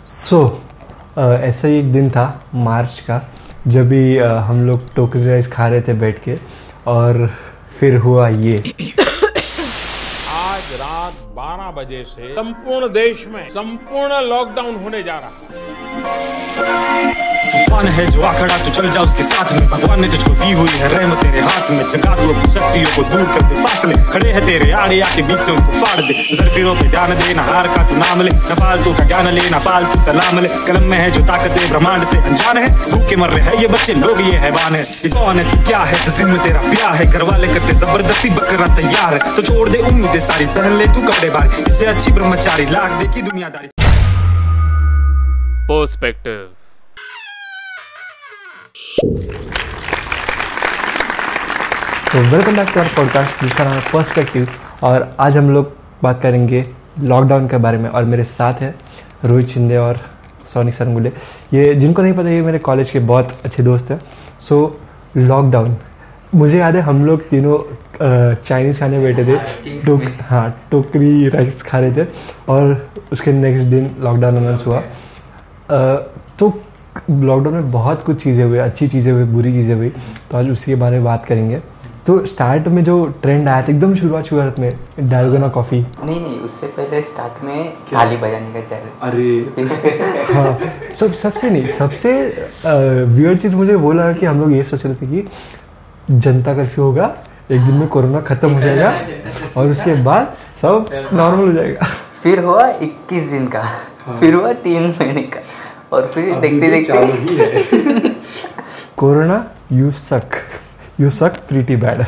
ऐसा ही एक दिन था मार्च का, जब भी हम लोग टोकरी राइस खा रहे थे बैठ के, और फिर हुआ ये। आज रात 12 बजे से संपूर्ण देश में संपूर्ण लॉकडाउन होने जा रहा है। तूफान है जो आखड़ा, तू चल जा उसके साथ में। भगवान ने तुझको दी हुई है रहमत तेरे हाथ में। जगा तू अपनी शक्तियों को दूर कर दे फासले, खड़े हैं तेरे आड़े आके बीच से उनको फाड़ दे। जरफिरों पे ध्यान दे, ना हार का तू नाम ले, ना फालतू का ज्ञान ले, ना फालतू सलाम ले। कलम में है जो ताकत है ब्रह्मांड से अनजान है। भूखे मर रहे हैं ये बच्चे लोग, ये हैवान है। ये कौन है तू क्या है, 10 दिन में तेरा ब्याह है। घर वाले करते जबरदस्ती बकरा तैयार है, तो छोड़ दे उम्मीदें सारी, पहन ले तू कपड़े भारी। इससे अच्छी ब्रह्मचारी लाख देखी दुनियादारी। पर्सपेक्टिव। तो welcome back to our podcast जिसका नाम है पर्सपेक्टिव। और आज हम लोग बात करेंगे लॉकडाउन के बारे में, और मेरे साथ हैं रोहित शिंदे और सोनी सरंगुले। ये जिनको नहीं पता, ये मेरे कॉलेज के बहुत अच्छे दोस्त हैं। लॉकडाउन, मुझे याद है हम लोग तीनों चाइनीज़ खाने बैठे थे, टोकरी राइस खा रहे थे, और उसके नेक्स्ट दिन लॉकडाउन अनाउंस हुआ। तो लॉकडाउन में बहुत कुछ चीज़ें हुई, अच्छी चीज़ें हुई, बुरी चीज़ें हुई, तो आज उसी के बारे में बात करेंगे। तो स्टार्ट में जो ट्रेंड आया था एकदम शुरुआत में, डालगोना कॉफ़ी। नहीं, उससे पहले स्टार्ट में थाली बजाने का चैलेंज। अरे हाँ, सबसे वियर्ड चीज़ मुझे वो लगा कि हम लोग ये सोच रहे थे कि जनता कर्फ्यू होगा, एक दिन में कोरोना ख़त्म हो जाएगा और उसके बाद सब नॉर्मल हो जाएगा। फिर हुआ 21 दिन का, फिर हुआ 3 महीने का, और फिर देखते देखते corona you suck pretty bad.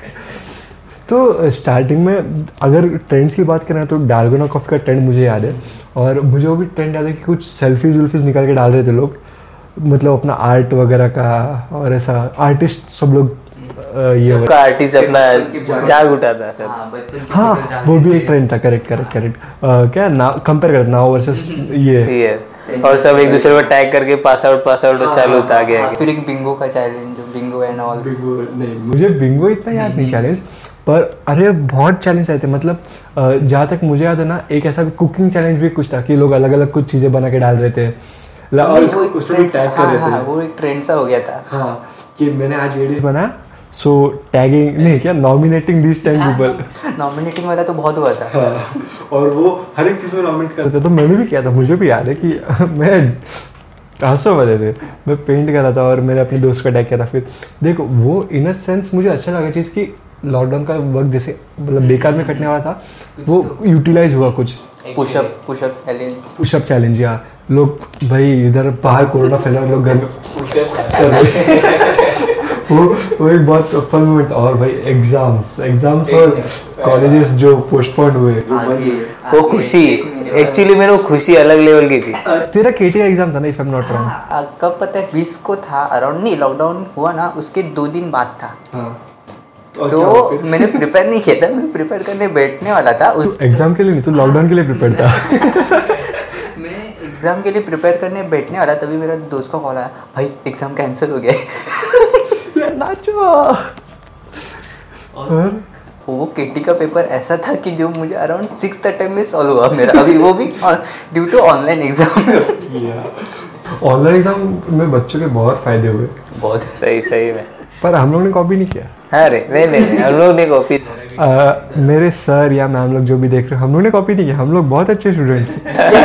तो स्टार्टिंग में अगर ट्रेंड्स की बात करें तो डालगोना कॉफ़ी का ट्रेंड मुझे याद है, और मुझे वो भी ट्रेंड याद है कि कुछ सेल्फीज निकाल के डाल रहे थे लोग, मतलब अपना आर्ट वगैरह का, और ऐसा आर्टिस्ट सब लोग ये आर्टिस्ट अपना जाग उठाता था। हाँ, वो भी एक ट्रेंड था। करेक्ट। क्या ना कंपेयर करते नाउ वर्सेस ये, और सब एक दूसरे को टैग करके पास आउट चालू होता गया। फिर एक बिंगो का चैलेंज, बिंगो एंड ऑल। नहीं, मुझे बिंगो इतना याद नहीं चैलेंज, पर अरे बहुत चैलेंज आए थे। मतलब जहाँ तक मुझे याद है ना, एक ऐसा कुकिंग चैलेंज भी कुछ था कि लोग अलग अलग कुछ चीज़ें बना के डाल रहे थे, और उसमें भी टैग कर रहे थे। वो एक ट्रेंड सा हो गया था। हाँ, कि मैंने आज ये डिश बनाया, सो टैगिंग नहीं, क्या नॉमिनेटिंग दिस 10 पीपल। नॉमिनेटिंग वाला तो बहुत हुआ था। हाँ, और वो हर एक चीज़ में नॉमिनेट करते थे। तो मैंने भी किया था, मुझे भी याद है कि मैं 800 बजे थे, मैं पेंट कर रहा था और मैंने अपने दोस्त को टैग किया था। फिर देखो, वो इन अ सेंस मुझे अच्छा लगा चीज़ कि लॉकडाउन का वक्त जैसे मतलब बेकार में कटने वाला था, वो यूटिलाइज हुआ कुछ। पुशअप चैलेंज, या लोग भाई इधर बाहर कोरोना फैला, लोग घर में वो एक बहुत फन मोमेंट था। और भाई एग्जाम्स और कॉलेजेस जो पोस्टपोन हुए, वो खुशी, एक्चुअली मेरे को खुशी अलग लेवल की थी। तेरा केटी एग्जाम था ना, if I am not wrong? कब पता है, 20 को था अराउंड। नहीं, लॉकडाउन हुआ ना उसके 2 दिन बाद था। तो मैंने प्रिपेयर नहीं किया था, मैं प्रिपेयर करने बैठने वाला था। एग्जाम के लिए नहीं, तो लॉकडाउन के लिए प्रिपेयर था। मैं एग्जाम के लिए प्रिपेयर करने बैठने वाला, तभी मेरा दोस्त का कॉल आया, भाई एग्जाम कैंसिल हो गया है। वो केटी का पेपर ऐसा था कि जो मुझे अराउंड 6th अटेम्प्ट में सॉल्व हुआ मेरा, अभी वो भी due to online exam. Online exam में बच्चों के बहुत फायदे हुए, बहुत सही में। पर हम लोग ने कॉपी नहीं किया। अरे नहीं, हम लोग ने कॉपी। मेरे सर या मैम लोग जो भी देख रहे हो, हम लोग ने कॉपी नहीं किया, हम लोग बहुत अच्छे स्टूडेंट्स।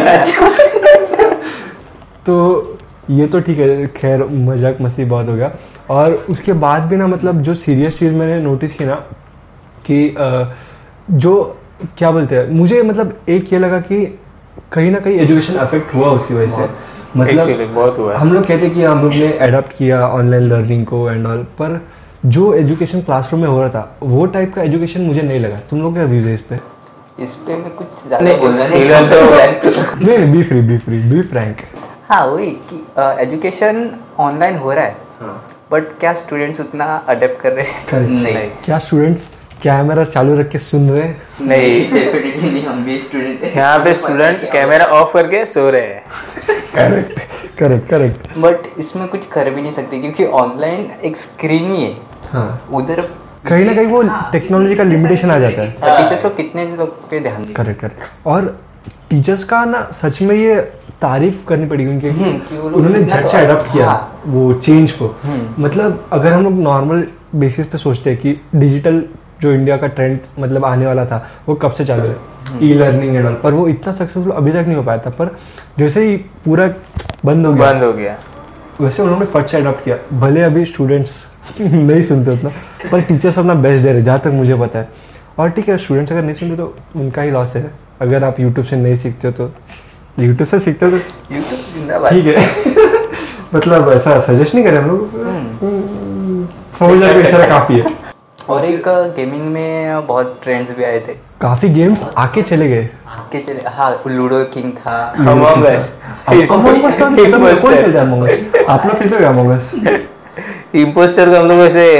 तो ये तो ठीक है, खैर मजाक मस्ती बहुत हो गया। और उसके बाद भी ना, मतलब जो सीरियस चीज़ मैंने नोटिस की ना, कि जो क्या बोलते हैं, मुझे मतलब एक ये लगा कि कहीं ना कहीं एजुकेशन अफेक्ट हुआ उसकी वजह से। मतलब बहुत हुआ। हम लोग कहते हैं कि हम लोग ने अडॉप्ट किया ऑनलाइन लर्निंग को एंड ऑल, पर जो एजुकेशन क्लासरूम में हो रहा था वो टाइप का एजुकेशन मुझे नहीं लगा। तुम लोग क्या व्यूज है इस पे मैं कुछ ज़्यादा बोलना नहीं। नहीं, बी फ्रैंक। हाँ, वही कि एजुकेशन ऑनलाइन हो रहा है, बट क्या स्टूडेंट्स उतना अडेप्ट कर रहे हैं? नहीं। क्या स्टूडेंट्स कैमरा चालू रख के सुन रहे? नहीं, डेफिनेटली नहीं। हम भी स्टूडेंट हैं, यहाँ पे स्टूडेंट कैमरा ऑफ करके सो रहे हैं। करेक्ट। बट इसमें कुछ कर भी नहीं सकते, क्योंकि ऑनलाइन एक स्क्रीन ही है। हाँ, उधर कहीं ना कहीं वो टेक्नोलॉजी का लिमिटेशन आ जाता है। टीचर्स लोग कितने लोग पे ध्यान दें। करेक्ट। और टीचर्स का ना सच में ये तारीफ करनी पड़ेगी उनके कि वो लोग उन्होंने इतना झट तो- से अडॉप्ट किया हाँ। वो चेंज को। मतलब अगर हम लोग नॉर्मल बेसिस पे सोचते हैं कि डिजिटल जो इंडिया का ट्रेंड मतलब आने वाला था वो कब से चालू है, ई लर्निंग एंड ऑल, पर वो इतना सक्सेसफुल अभी तक नहीं हो पाया था। पर जैसे ही पूरा बंद हो गया वैसे उन्होंने फट से अडॉप्ट किया। भले अभी स्टूडेंट्स नहीं सुनते उतना, पर टीचर्स अपना बेस्ट दे रहे जहाँ तक मुझे पता है। और ठीक है, स्टूडेंट्स अगर नहीं सुनते तो उनका ही लॉस है। अगर आप यूट्यूब से नहीं सीखते हो तो यूट्यूब से सीखते हो तो यूट्यूब जिंदाबाद। ठीक है। मतलब ऐसा सजेस्ट नहीं करें हम लोग, समझ जाए इशारा काफ़ी है। और एक गेमिंग में बहुत ट्रेंड्स भी आए थे, काफ़ी गेम्स आके चले गए। आगे चले। हाँ, लूडो किंग था, Among Us। Among Us तो हम खत्म है, कौन खेलता है Among Us? आप लोग खेलते हो Among Us? इम्पोस्टर को हम लोग ऐसे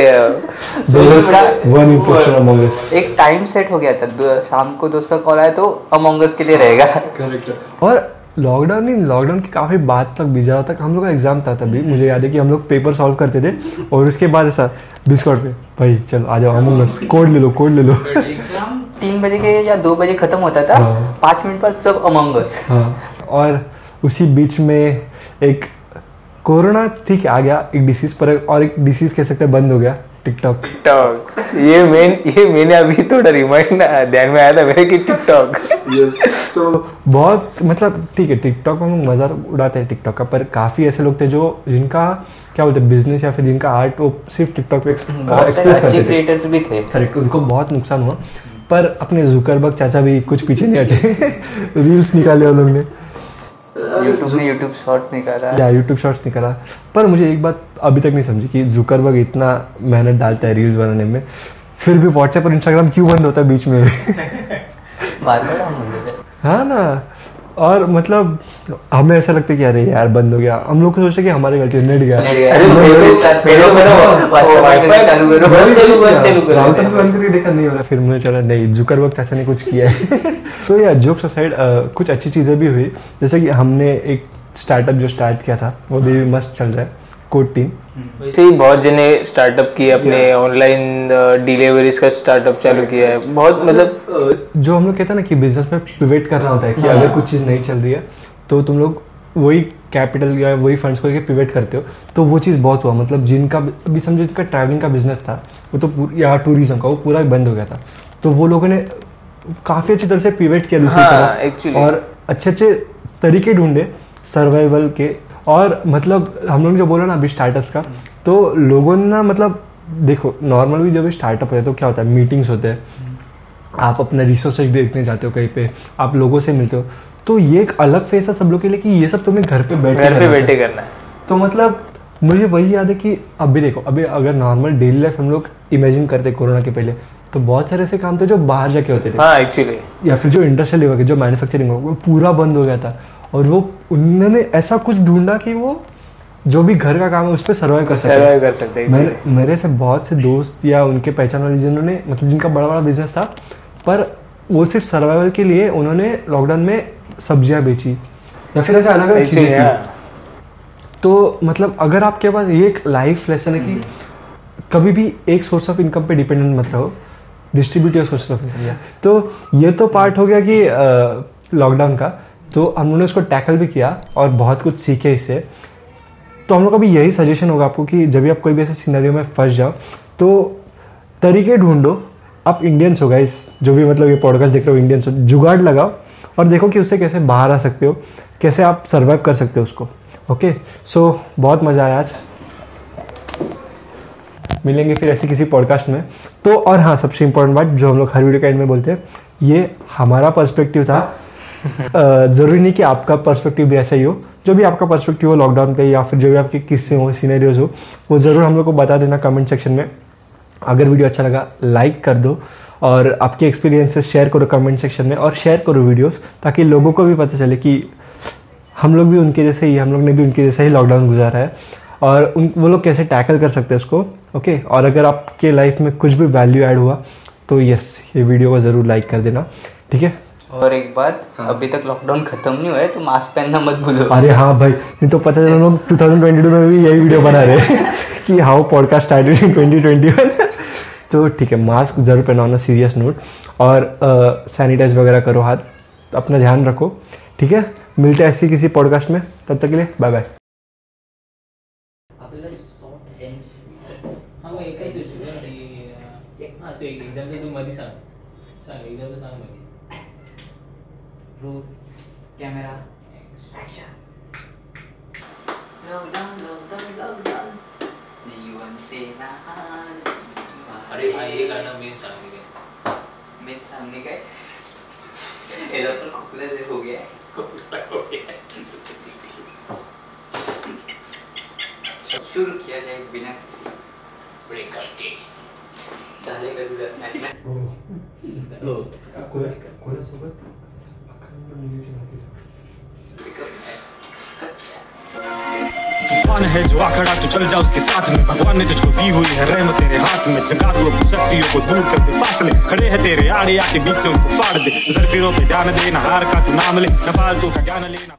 वन इम्पोस्टर Among Us। एक टाइम सेट हो गया था, शाम को दोस्त का कॉल आया तो अमंग अस के लिए रहेगा। और लॉकडाउन की काफ़ी बाद तक बीजा तक हम लोग का एग्जाम था। तभी मुझे याद है कि हम लोग पेपर सॉल्व करते थे और उसके बाद ऐसा डिस्कॉर्ड पे भाई चलो आ जाओ Among Us, कोड ले लो 3 बजे के या 2 बजे खत्म होता था, हाँ। 5 मिनट पर सब अमंग अस। हाँ। और उसी बीच में एक कोरोना ठीक है आ गया, एक डिसीज पर, और एक डिसीज कह सकते हैं बंद हो गया, टिकटॉक। ये मैंने अभी थोड़ा रिमाइंड ध्यान में आया था मेरे कि टिकटॉक। तो बहुत मतलब ठीक है, टिकटॉक में हम लोग मजा उड़ाते हैं टिकटॉक का, पर काफी ऐसे लोग थे जो जिनका क्या बोलते हैं बिजनेस या फिर जिनका आर्ट वो सिर्फ टिकटॉक पे बहुत सारे अच्छे क्रिएटर्स भी थे। करेक्ट, उनको बहुत नुकसान हुआ। पर अपने जुकरबर्ग चाचा भी कुछ पीछे नहीं हटे। रील्स निकाले उन लोग ने, यूट्यूब शॉर्ट्स निकाला। या यूट्यूब शॉर्ट्स निकाला। पर मुझे एक बात अभी तक नहीं समझी कि जुकरबर्ग इतना मेहनत डालता है रील्स बनाने में, फिर भी व्हाट्सएप और इंस्टाग्राम क्यों बंद होता है बीच में? बार-बार हम बोल रहे थे। हाँ ना। और मतलब हमें ऐसा लगता है कि अरे यार बंद हो गया, हम लोग को सोचते कि हमारे गलती, नेट गया राउटर पे बंद करके देखा नहीं हो रहा, फिर मुझे चला नहीं जुकरबर्ग चाचा ने कुछ किया है। तो यार जोक्स असाइड कुछ अच्छी चीज़ें भी हुई, जैसे कि हमने एक स्टार्टअप जो स्टार्ट किया था वो भी मस्त चल रहा है, कोड टीम। वैसे ही बहुत जने स्टार्टअप किए, अपने ऑनलाइन डिलीवरीज का स्टार्टअप चालू किया है। बहुत मतलब जो हम लोग कहते हैं ना कि बिजनेस में पिवेट करना होता है कि अगर कुछ चीज़ नहीं चल रही है तो तुम लोग वही कैपिटल या वही फंड्स को लेके पिवेट करते हो। तो वो चीज़ बहुत हुआ, मतलब जिनका अभी समझो जिनका ट्रैवलिंग का बिजनेस था वो तो या टूरिज्म का वो पूरा बंद हो गया था, तो वो लोगों ने काफ़ी अच्छी तरह से पिवेट किया दूसरी तरफ और अच्छे अच्छे तरीके ढूंढे सर्वाइवल के। और मतलब हम लोग जो बोला ना अभी स्टार्टअप्स का, तो लोगों ने ना मतलब देखो नॉर्मल भी जब भी स्टार्टअप होता है तो क्या होता है, मीटिंग्स होते हैं, आप अपना रिसोर्सेज देखने जाते हो कहीं पे, आप लोगों से मिलते हो, तो ये एक अलग फेस है सब लोग के लिए कि ये सब तुम्हें घर पे बैठे करना है। तो मतलब मुझे वही याद है कि अभी देखो, अभी अगर नॉर्मल डेली लाइफ हम लोग इमेजिन करते कोरोना के पहले तो बहुत सारे ऐसे काम थे जो बाहर जाके होते थे। हाँ एक्चुअली, या फिर जो इंडस्ट्रियल लेवल के जो मैन्युफैक्चरिंग वो पूरा बंद हो गया था, और वो उन्होंने ऐसा कुछ ढूंढा कि वो जो भी घर का काम है उस पर सर्वाइव कर सकते हैं। मेरे से बहुत से दोस्त या उनके पहचान वाले जिन्होंने मतलब जिनका बड़ा बड़ा बिजनेस था, पर वो सिर्फ सर्वाइवल के लिए उन्होंने लॉकडाउन में सब्जियां बेची या फिर ऐसे अलग अलग चीजें की। तो मतलब अगर आपके पास ये एक लाइफ लेसन है कि कभी भी एक सोर्स ऑफ इनकम पे डिपेंडेंट मत रहो, distribute your source of income. तो ये तो पार्ट हो गया कि लॉकडाउन का, तो हम लोगों ने उसको टैकल भी किया और बहुत कुछ सीखे इससे। तो हम लोग का भी यही सजेशन होगा आपको कि जब भी आप कोई भी ऐसे सिनेरियो में फंस जाओ तो तरीके ढूंढो। आप इंडियंस हो गाइस, जो भी मतलब ये पॉडकास्ट देख रहे हो इंडियंस हो, जुगाड़ लगाओ और देखो कि उससे कैसे बाहर आ सकते हो, कैसे आप सर्वाइव कर सकते हो उसको। ओके, सो बहुत मज़ा आया आज, मिलेंगे फिर ऐसे किसी पॉडकास्ट में। तो और हाँ, सबसे इम्पोर्टेंट बात जो हम लोग हर वीडियो के एंड में बोलते हैं, ये हमारा पर्सपेक्टिव था। ज़रूरी नहीं कि आपका पर्सपेक्टिव भी ऐसा ही हो। जो भी आपका पर्सपेक्टिव हो लॉकडाउन पे या फिर जो भी आपके किस्से हो, सिनेरियोज हो, वो ज़रूर हम लोग को बता देना कमेंट सेक्शन में। अगर वीडियो अच्छा लगा लाइक कर दो और आपके एक्सपीरियंसेस शेयर करो कमेंट सेक्शन में, और शेयर करो वीडियोस, ताकि लोगों को भी पता चले कि हम लोग भी उनके जैसे ही, हम लोग ने भी उनके जैसे ही लॉकडाउन गुजारा है और वो लोग कैसे टैकल कर सकते हैं उसको। ओके, और अगर आपके लाइफ में कुछ भी वैल्यू ऐड हुआ तो यस, ये वीडियो को ज़रूर लाइक कर देना, ठीक है। और एक बात, अभी तक लॉकडाउन खत्म नहीं हुआ है तो मास्क पहनना मत भूलो। अरे हाँ भाई, नहीं तो पता चला लोग 2022 में भी यही वीडियो बना रहे हैं कि हाउ पॉडकास्ट स्टार्टेड इन 2021। तो ठीक है, मास्क ज़रूर पहनाना सीरियस नोट, और सैनिटाइज वगैरह करो, हाथ अपना ध्यान रखो, ठीक है। मिलते हैं ऐसी किसी पॉडकास्ट में, तब तक के लिए बाय बाय. कॅमेरा जीवन से अरे भाई ये गाना मेन सांगने का मेन सांगने का इधर पर खोखला हो गया शुरू किया जाए बिना किसी ब्रेकअप के झाले तूफान है जो आखड़ा तू चल जा उसके साथ में, भगवान ने तुझको दी हुई है रहमत तेरे हाथ में, जगा तू अपनी शक्तियों को दूर कर दे फासले, खड़े हैं तेरे आड़े आके बीच से उनको फाड़ दे, जरफिरों पे ध्यान दे, ना हार का तू नाम ले, ना फालतू का ज्ञान लेना.